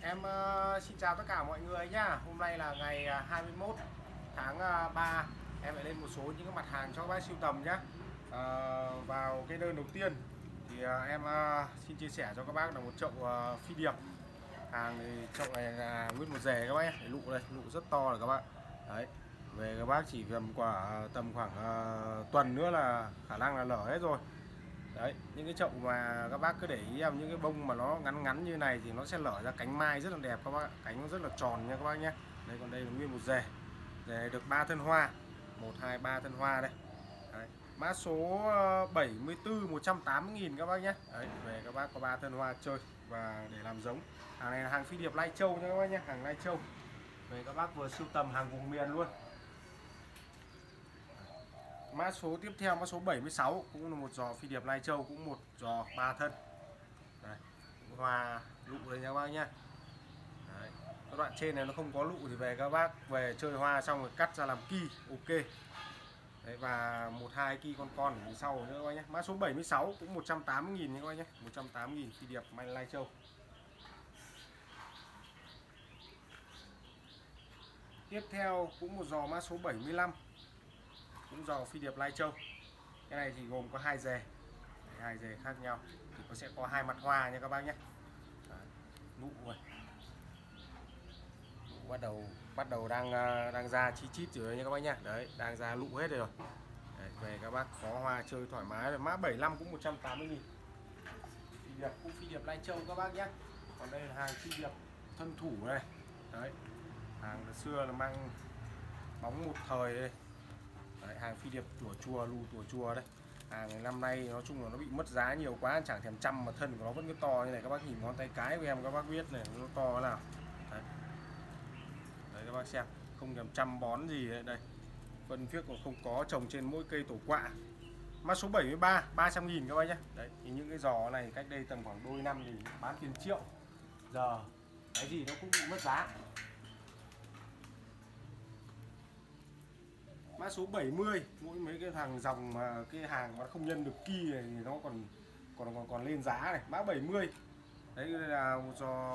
Em xin chào tất cả mọi người nhá. Hôm nay là ngày 21 tháng 3. Em lại lên một số những cái mặt hàng cho các bác sưu tầm nhá. Vào cái đơn đầu tiên thì em xin chia sẻ cho các bác là một chậu phi điệp. Hàng thì chậu này là nguyên một rể các bác nhé. Lụ đây, lụ rất to rồi các bạn. Đấy. Về các bác chỉ tầm khoảng tuần nữa là khả năng là lở hết rồi. Đấy, những cái chậu mà các bác cứ để ý em, những cái bông mà nó ngắn ngắn như này thì nó sẽ lở ra cánh mai rất là đẹp các bác, cánh nó rất là tròn nha các bác nhé. Đây, còn đây là nguyên một rể này được 3 thân hoa, 1 2 3 thân hoa đây. Đấy, mã số 74 180.000 các bác nhé. Đấy, về các bác có 3 thân hoa chơi và để làm giống. Hàng này là hàng phi điệp Lai Châu nha các bác nhé, hàng Lai Châu. Về các bác vừa sưu tầm hàng vùng miền luôn. Mã số tiếp theo, mã số 76 cũng là một giò phi điệp Lai Châu, cũng một giò 3 thân. Đây, hoa lụ đây nha các bác nhá. Đấy, các đoạn trên này nó không có lụ thì về các bác về chơi hoa xong rồi cắt ra làm ki, ok. Đấy, và 1 2 ki con ở phía sau nữa các bác nhé. Mã số 76 cũng 180.000 nha các bác nhé, 180.000 phi điệp Lai Châu. Tiếp theo cũng một giò mã số 75, cũng giò phi điệp Lai Châu. Cái này thì gồm có 2 rề, 2 rề khác nhau thì nó sẽ có 2 mặt hoa nha các bác nhé. Nụ rồi, nụ bắt đầu đang ra chi chít rồi nha các bác nhé. Đấy, đang ra lụ hết rồi. Đấy, về các bác có hoa chơi thoải mái rồi. Mã 75 cũng 180.000. Phi điệp cũng phi điệp Lai Châu các bác nhé. Còn đây là hàng phi điệp thân thủ này. Đấy, hàng xưa là mang bóng một thời đây. Đấy, hàng phi điệp tủa chùa, lù tủa chùa đây. Hàng năm nay nói chung là nó bị mất giá nhiều quá, chẳng thèm trăm mà thân của nó vẫn cứ to như này. Các bác nhìn ngón tay cái của em các bác biết này, nó to thế nào. Đấy, đấy các bác xem, không thèm trăm bón gì đấy. Đây, phân phiếc còn không có, trồng trên mỗi cây tổ quạ. Mã số 73 300.000 các bác nhé. Đấy, thì những cái giò này cách đây tầm khoảng đôi năm thì bán tiền triệu, giờ cái gì nó cũng bị mất giá. Mã số 70, mỗi mấy cái thằng dòng mà cái hàng mà không nhân được ki này thì nó còn lên giá này. Mã 70. Đấy là một giò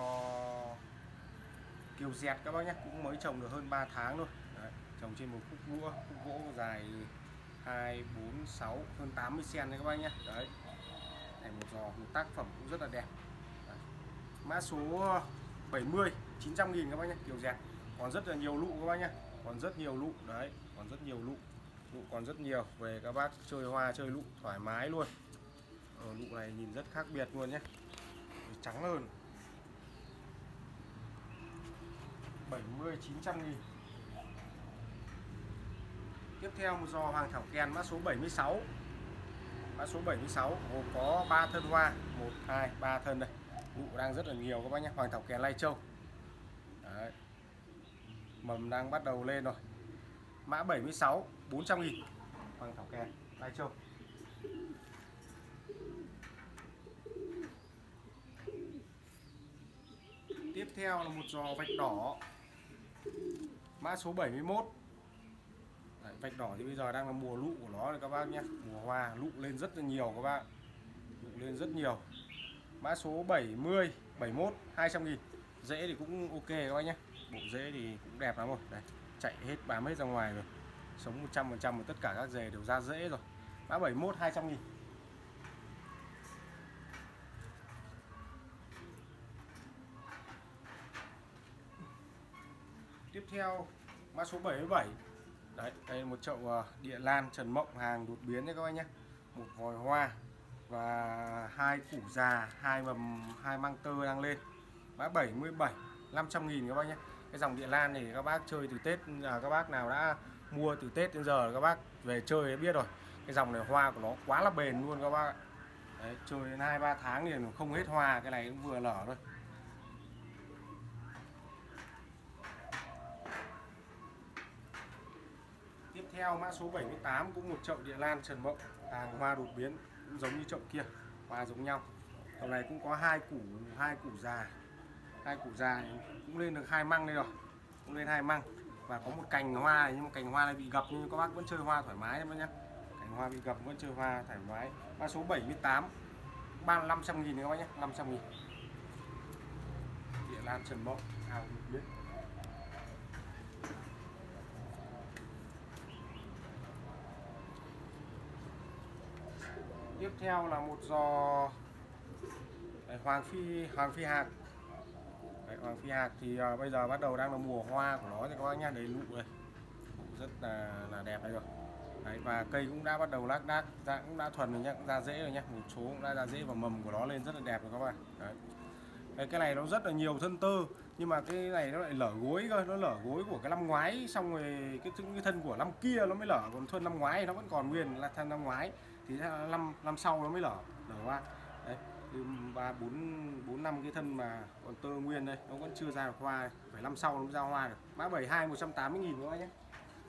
kiều dẹt các bác nhé, cũng mới trồng được hơn 3 tháng thôi. Đấy, trồng trên một khúc gỗ dài 2 4 6 hơn 80 cm đấy các bác nhé. Đấy, này một giò, một tác phẩm cũng rất là đẹp. Đấy. Mã số 70 900.000 các bác nhé, kiều dẹt còn rất là nhiều lụ các bác nhé, còn rất nhiều lụ. Đấy, còn rất nhiều lụ còn rất nhiều. Về các bác chơi hoa chơi lụ thoải mái luôn. Lụ này nhìn rất khác biệt luôn nhé, trắng hơn. 70 900.000. Tiếp theo một giò hoàng thảo kèn mã số 76. Mã số 76 gồm có 3 thân hoa, 1 2 3 thân đây. Lụ đang rất là nhiều các bác nhé, hoàng thảo kèn Lai Châu. Đấy, mầm đang bắt đầu lên rồi. Mã 76 400.000 hoàng thảo kèn Lai Châu. Tiếp theo là một giò vạch đỏ mã số 71. Đấy, vạch đỏ thì bây giờ đang là mùa lụ của nó rồi các bác nhé, mùa hoa lụ lên rất là nhiều các bác, lụ lên rất nhiều. Mã số 70 71 200.000. Rễ thì cũng ok các bác nhé, bộ rễ thì cũng đẹp lắm rồi. Đây, chạy hết bám hết ra ngoài rồi, sống 100% tất cả các rễ đều ra rễ rồi. Mã 71 200.000. Tiếp theo mã số 77. Đấy, đây là một chậu địa lan Trần Mộng hàng đột biến đấy các bác nhé, một vòi hoa và 2 củ già, 2 mầm, 2 măng tơ đang lên. Mã 77 500.000 các bác nhé. Cái dòng địa lan này các bác chơi từ Tết, các bác nào đã mua từ Tết đến giờ các bác về chơi đã biết rồi. Cái dòng này hoa của nó quá là bền luôn các bác. Đấy, chơi đến 2 3 tháng thì không hết hoa, cái này cũng vừa lở thôi. Tiếp theo mã số 78 cũng một chậu địa lan Trần Mộng hàng hoa đột biến, cũng giống như chậu kia, hoa giống nhau. Chậu này cũng có 2 củ già, 2 củ già cũng lên được 2 măng đây rồi, cũng lên 2 măng và có một cành hoa này, nhưng mà cành hoa này bị gập nhưng các bác vẫn chơi hoa thoải mái em nhé. Cành hoa bị gập vẫn chơi hoa thoải mái. Mã số 78 500.000 các bác nhé, 500.000. Địa lan An Trần Mộng, ao được biết. Tiếp theo là một giò Hoàng Phi Hạc. Đấy, Hoàng Phi Hạc thì bây giờ bắt đầu đang là mùa hoa của nó thì các bác nhá, đấy lụ đây, rất là đẹp đây rồi. Đấy, và cây cũng đã bắt đầu lác đác, ra cũng đã thuần rồi nhá, cũng ra rễ rồi nhá, một số cũng đã ra rễ và mầm của nó lên rất là đẹp rồi các bạn. Đấy, cái này nó rất là nhiều thân tơ, nhưng mà cái này nó lại lở gối cơ, nó lở gối của cái năm ngoái, xong rồi cái thân của năm kia nó mới lở, còn thân năm ngoái nó vẫn còn nguyên là thân năm ngoái, thì năm sau nó mới lở hoa. Đấy, ba bốn năm cái thân mà còn tơ nguyên đây nó vẫn chưa ra được hoa, phải năm sau nó mới ra hoa được. Mã 72 180.000 các bác nhé.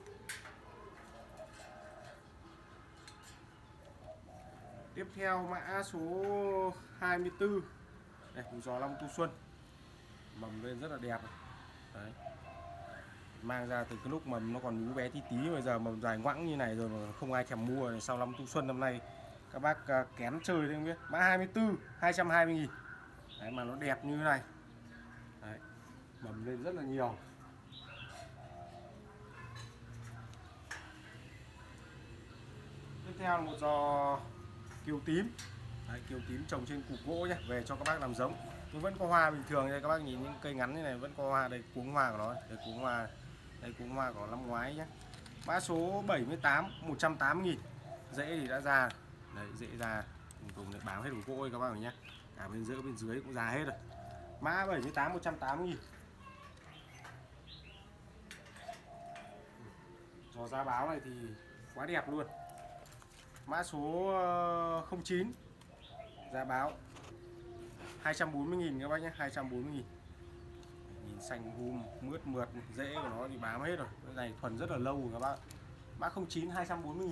Tiếp theo mã số 24 đây, giò Long Tu Xuân, mầm lên rất là đẹp. Đấy, mang ra từ cái lúc mầm nó còn nhú bé tí tí, bây giờ mầm dài ngoẵng như này rồi mà không ai thèm mua này. Sau Long Tu Xuân năm nay các bác kén chơi đấy không biết. Mã 24 220.000. Đấy, mà nó đẹp như thế này. Đấy, mầm lên rất là nhiều. Tiếp theo là một giò kiều tím. Đấy, kiều tím trồng trên củ gỗ nhé, về cho các bác làm giống. Nhưng vẫn có hoa bình thường đây, các bác nhìn những cây ngắn như này vẫn có hoa. Đây cuống hoa của nó, đây cuống hoa, đây cuống hoa của năm ngoái nhé. Mã số 78 180.000. Rễ thì đã ra. Đấy, rễ ra cùng để bám hết củ gỗ các bác nhé. Cả bên giữa bên dưới cũng ra hết rồi. Mã 78 180.000. Giò da báo này thì quá đẹp luôn. Mã số 09 giá báo 240.000 các bác nhé, 240.000. Nhìn xanh mướt mượt, rễ của nó thì bám hết rồi. Cái này thuần rất là lâu rồi các bác. Mã 09 240.000.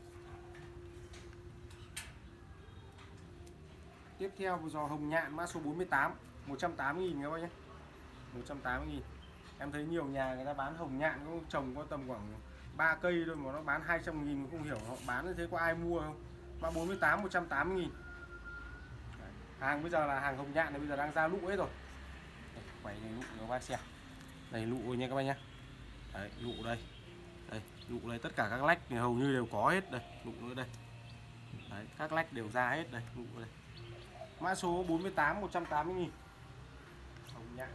Tiếp theo giò hồng nhạn mã số 48 180.000 các bác nhé. 180.000. Em thấy nhiều nhà người ta bán hồng nhạn có trồng có tầm khoảng 3 cây thôi mà nó bán 200.000, không hiểu họ bán như thế có ai mua không. Mã 48 180.000. Hàng bây giờ là hàng hồng nhạn này bây giờ đang ra lụ hết rồi. Quay này lụ các bác xem. Đây lụ nha các bác nhé. Đấy, lụ đây. Đây, lụ đây, tất cả các lách thì hầu như đều có hết đây, lụ nữa đây. Đấy, các lách đều ra hết đây, lụ đây. Mã số 48 180.000. Hồng nhạn.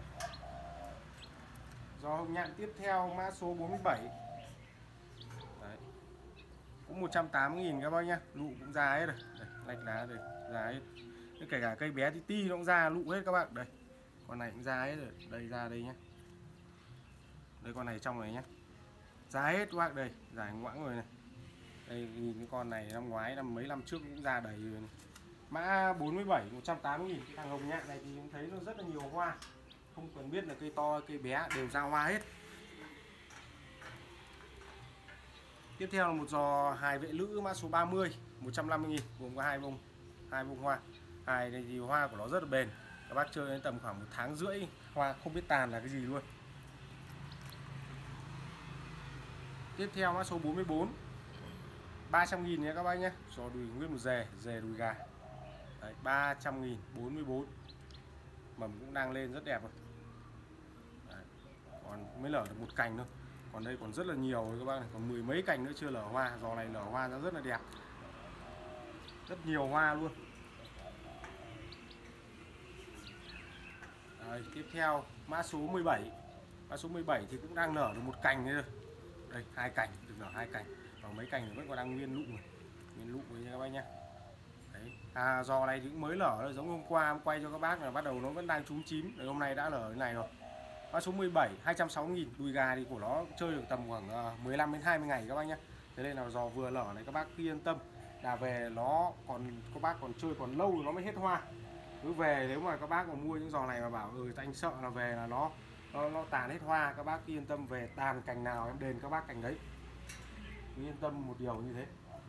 Giò hồng nhạn tiếp theo mã số 47. Đấy. Cũng 180.000 các bác nhá, lụ cũng ra hết rồi. Đây, lách lá đây, ra hết. Kể cả cây bé tí ti nó cũng ra lụ hết các bạn. Đây, con này cũng ra hết rồi, đây ra đây nhé. Đây con này trong này nhé, ra hết các bác. Đây dài ngoãng rồi này. Đây nhìn cái con này năm ngoái mấy năm trước cũng ra đầy rồi này. Mã 47 180.000. Cái thằng hồng nhạn này thì cũng thấy nó rất là nhiều hoa, không cần biết là cây to cây bé đều ra hoa hết. Tiếp theo là một giò hài vệ lữ mã số 30 150.000, gồm có hai bông hoa. Hài này thì hoa của nó rất là bền, các bác chơi đến tầm khoảng 1 tháng rưỡi hoa không biết tàn là cái gì luôn. Tiếp theo mã số 44 300.000 nhé các bác nhé. Giò đùi nguyên một dề đùi gà. Đấy, 300.000, 44. Mầm cũng đang lên rất đẹp rồi. Đấy, còn mới lở được một cành thôi, còn đây còn rất là nhiều rồi các bác này, còn 10 mấy cành nữa chưa lở hoa. Giò này lở hoa nó rất là đẹp, rất nhiều hoa luôn. Đây, tiếp theo mã số 17. Mã số 17 thì cũng đang nở được một cành nữa rồi. Đây, 2 cành, được nở 2 cành. Còn mấy cành vẫn còn đang nguyên lụ này. Nguyên lụ nha các bác nhé. Đấy. Giò này thì cũng mới lở rồi, giống hôm qua em quay cho các bác là bắt đầu nó vẫn đang trúng chín, rồi hôm nay đã lở thế này rồi. Mã số 17 260.000. Đùi gà thì của nó chơi được tầm khoảng 15 đến 20 ngày các bác nhé. Thế nên là giò vừa lở này các bác cứ yên tâm là về nó còn, các bác còn chơi còn lâu nó mới hết hoa. Cứ về nếu mà các bác mà mua những giò này mà bảo anh sợ là về là nó tàn hết hoa, các bác yên tâm về tàn cành nào em đền các bác cành đấy, cứ yên tâm một điều như thế.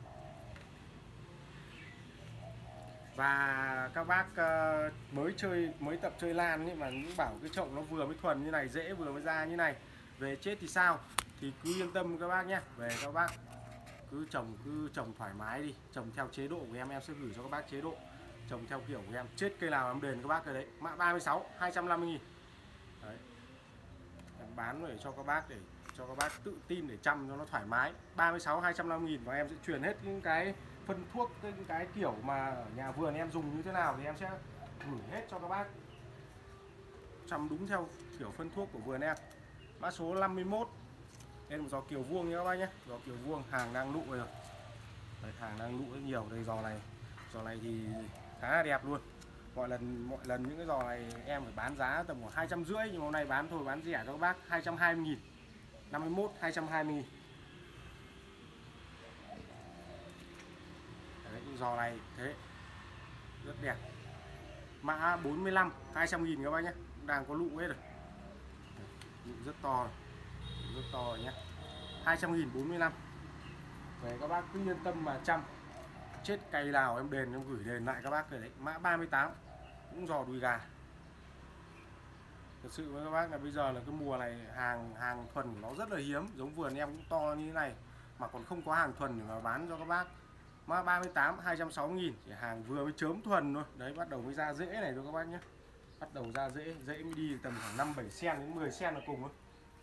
Và các bác mới tập chơi lan ấy mà những bảo cái chậu nó vừa mới thuần như này, rễ vừa mới ra như này, về chết thì sao, thì cứ yên tâm các bác nhé. Về các bác cứ trồng thoải mái đi, trồng theo chế độ của em sẽ gửi cho các bác chế độ trồng theo kiểu của em, chết cây nào em đền các bác cái đấy. Mã 36 250.000. Đấy. Em bán để cho các bác, để cho các bác tự tin để chăm cho nó thoải mái. 36 250.000 và em sẽ truyền hết những cái phân thuốc, những cái kiểu mà ở nhà vườn em dùng như thế nào thì em sẽ gửi hết cho các bác chăm đúng theo kiểu phân thuốc của vườn em. Mã số 51. Đây là một giò kiều vuông nha các bác nhé. Giò kiều vuông hàng đang nụ rồi. Đấy, hàng đang nụ rất nhiều. Đây giò này thì khá là đẹp luôn. Mọi lần những cái giò này em phải bán giá tầm khoảng 250, nhưng hôm nay bán thôi, bán rẻ cho các bác 220.000. 51 220.000. Đấy, những giò này thế rất đẹp. Mã 45 200.000 các bác nhé, đang có lụ hết rồi. Lụ rất to, rất to rồi nhé. 200.000 45. Về các bác cứ yên tâm mà chăm, chết cây nào em đền, em gửi đền lại các bác rồi đấy. Mã 38 cũng giò đùi gà. Thật sự với các bác là bây giờ là cái mùa này hàng thuần của nó rất là hiếm, giống vườn em cũng to như thế này mà còn không có hàng thuần để mà bán cho các bác. Mã 38 260.000, chỉ hàng vừa mới chớm thuần thôi. Đấy, bắt đầu mới ra rễ này thôi các bác nhé. Bắt đầu ra rễ mới đi tầm khoảng 5 7 cm đến 10 cm là cùng thôi.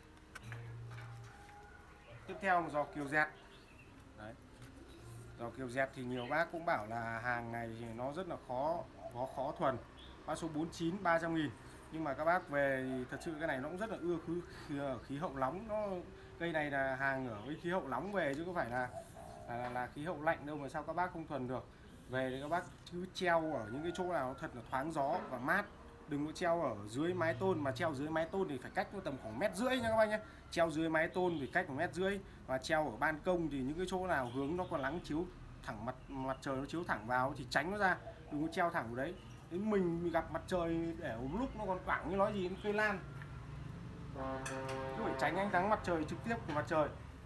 Tiếp theo một giò kiều dẹt. Đấy. Giò kiều dẹt thì nhiều bác cũng bảo là hàng này thì nó rất là khó thuần. Mã số 49 300.000. Nhưng mà các bác về thì thật sự cái này nó cũng rất là ưa khí hậu nóng. Cây này là hàng ở với khí hậu nóng về chứ không phải là khí hậu lạnh đâu mà sao các bác không thuần được. Về thì các bác cứ treo ở những cái chỗ nào thật là thoáng gió và mát. Đừng có treo ở dưới mái tôn, mà treo dưới mái tôn thì phải cách tầm khoảng 1,5 m nha các bác nhé. Treo dưới mái tôn thì cách 1,5 m, và treo ở ban công thì những cái chỗ nào hướng nó có nắng chiếu thẳng mặt trời nó chiếu thẳng vào thì tránh nó ra, đừng có treo thẳng vào đấy. Đến mình gặp mặt trời để một lúc nó còn quẳng như nói gì, cây lan cứ phải tránh ánh nắng mặt trời trực tiếp của mặt trời.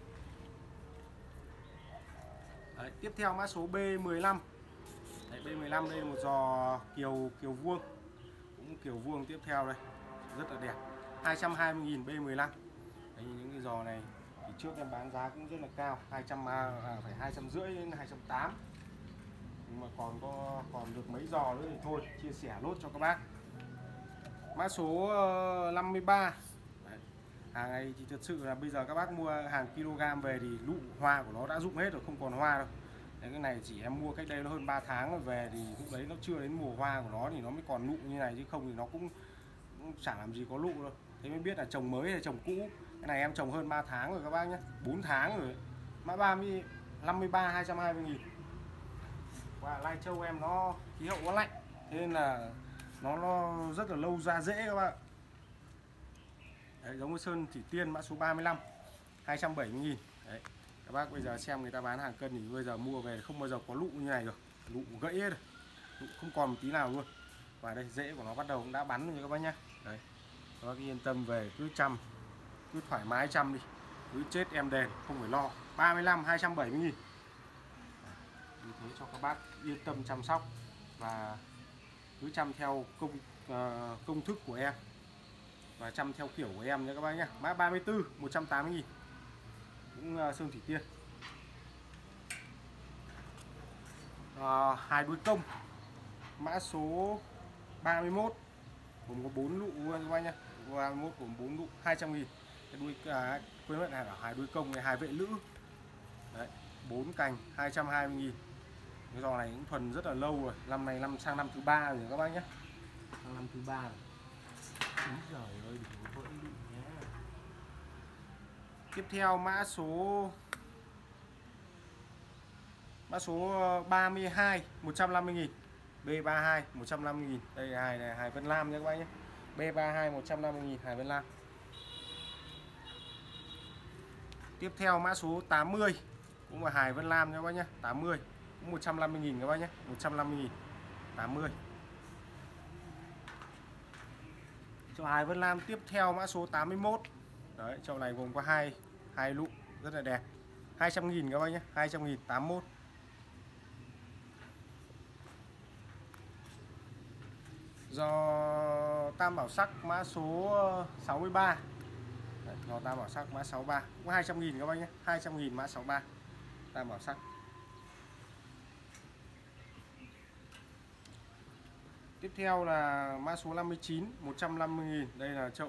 Đấy, tiếp theo mã số B15. Đấy, B15 đây là một giò kiều vuông, cũng kiều vuông tiếp theo đây, rất là đẹp. 220.000 B15. Đấy, những cái giò này thì trước em bán giá cũng rất là cao, phải 250 đến 280. Nhưng mà còn được mấy giò nữa thì thôi chia sẻ lốt cho các bác. Mã số 53. Đấy, hàng này thì thật sự là bây giờ các bác mua hàng kg về thì lụ hoa của nó đã rụng hết rồi, không còn hoa đâu. Đấy, cái này chỉ em mua cách đây nó hơn 3 tháng rồi, về thì lúc đấy nó chưa đến mùa hoa của nó thì nó mới còn nụ như này, chứ không thì nó cũng chẳng làm gì có lụ đâu. Thế mới biết là trồng mới hay trồng cũ. Cái này em trồng hơn 3 tháng rồi các bác nhé, 4 tháng rồi. Mã 53 220.000. Và Lai Châu em nó khí hậu nó lạnh, thế nên là nó rất là lâu ra rễ các bạn. Đấy, giống với Sơn Thủy Tiên mã số 35 270.000. Đấy, các bác bây giờ xem người ta bán hàng cân thì bây giờ mua về không bao giờ có lụ như này được, lụ gãy hết rồi, lụ không còn một tí nào luôn. Và đây rễ của nó bắt đầu cũng đã bắn rồi các bác nhá. Đấy, các bác yên tâm về cứ chăm, cứ thoải mái chăm đi, cứ chết em đền không phải lo. 35 270.000. Như thế cho các bác yên tâm chăm sóc và cứ chăm theo công thức của em và chăm theo kiểu của em nhé các bác nhé. Mã 34 180.000, cũng Sơn Thủy Tiên. Hai đuôi công mã số 31 gồm có 4 lụ các bác nhé. 31 gồm 4 lụ 200.000. Cái đuôi quên mất là hai đuôi công này, hai vệ lữ. Đấy, 4 cành 220.000. Cái giò này cũng thuần rất là lâu rồi, năm này sang năm thứ 3 rồi các bác nhé. Sang năm thứ 3 rồi. Úi giời ơi, đừng có vỡ lụ nhé. Tiếp theo mã số 32 150.000. B32 150.000. Đây là Hải Vân Lam nha các bác nhé. B32 150.000 Hải Vân Lam. Tiếp theo mã số 80 cũng là Hải Vân Lam nha các bác nhé. 80 cũng 150.000 các bác nhé. 150.000 80. Cho Hải Vân Lam tiếp theo mã số 81. Đấy, chậu này gồm có hai lụ rất là đẹp. 200.000 các bác nhé. 200.000 81. Do Tam Bảo Sắc mã số 63. Đấy, do Tam Bảo Sắc mã 63 cũng 200.000 các bác nhé. 200.000 mã 63 Tam Bảo Sắc. Tiếp theo là mã số 59 150.000. Đây là chậu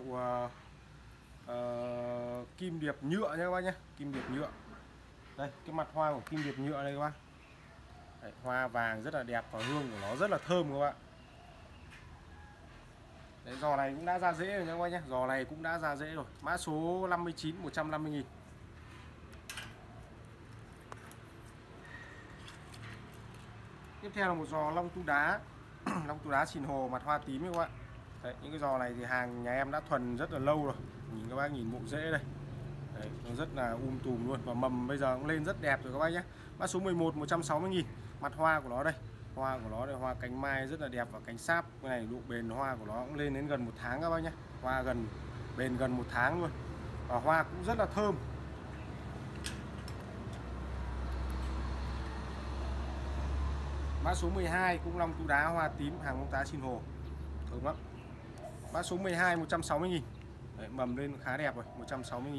kim điệp nhựa nha các bác nhé, kim điệp nhựa. Đây cái mặt hoa của kim điệp nhựa đây các bác. Đấy, hoa vàng rất là đẹp và hương của nó rất là thơm các bạn. Đấy, giò này cũng đã ra rễ rồi nha các bác nhé, giò này cũng đã ra rễ rồi. Mã số 59 150.000. Tiếp theo là một giò long tu đá long tu đá xìn hồ mặt hoa tím các bạn. Đấy, những cái giò này thì hàng nhà em đã thuần rất là lâu rồi. Nhìn các bác nhìn bộ rễ đây. Đấy, nó rất là tùm luôn và mầm bây giờ cũng lên rất đẹp rồi các bác nhé. Mã số 11 160.000. Mặt hoa của nó đây, hoa của nó đây, hoa cánh mai rất là đẹp và cánh sáp. Cái này độ bền hoa của nó cũng lên đến gần 1 tháng các bác nhé. Hoa bền gần 1 tháng luôn và hoa cũng rất là thơm. Mã số 12 cũng long tu đá hoa tím hàng bông tá xìn hồ, thơm lắm. Mã số 12 160.000. Đấy, mầm lên khá đẹp rồi, 160.000.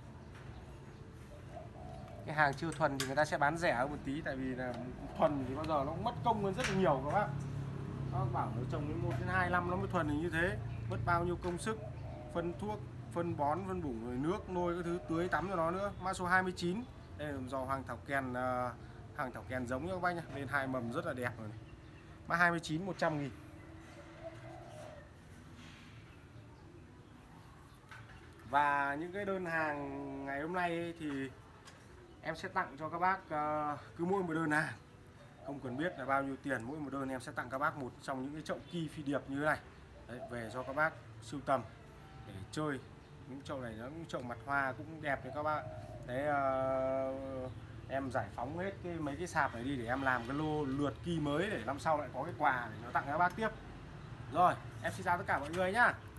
Cái hàng chưa thuần thì người ta sẽ bán rẻ hơn một tí, tại vì là thuần thì bao giờ nó cũng mất công hơn rất là nhiều các bác. Nó bảo nó trồng đến 1 đến 2 năm nó mới thuần thì như thế, mất bao nhiêu công sức, phân thuốc, phân bón, phân bủng rồi nước nôi các thứ tưới tắm cho nó nữa. Mã số 29. Đây là giò hoàng thảo kèn, hàng thảo kèn giống như các bác nhá, lên hai mầm rất là đẹp rồi này. Mã 29 100.000. Và những cái đơn hàng ngày hôm nay thì em sẽ tặng cho các bác cứ mỗi một đơn hàng, không cần biết là bao nhiêu tiền, mỗi một đơn em sẽ tặng các bác một trong những cái chậu kỳ phi điệp như thế này. Đấy, về cho các bác sưu tầm để chơi. Những chậu này nó những chậu mặt hoa cũng đẹp đấy các bác. Đấy, em giải phóng hết mấy cái sạp này đi để em làm cái lô lượt kỳ mới để năm sau lại có cái quà để nó tặng các bác tiếp. Rồi em xin chào tất cả mọi người nhá.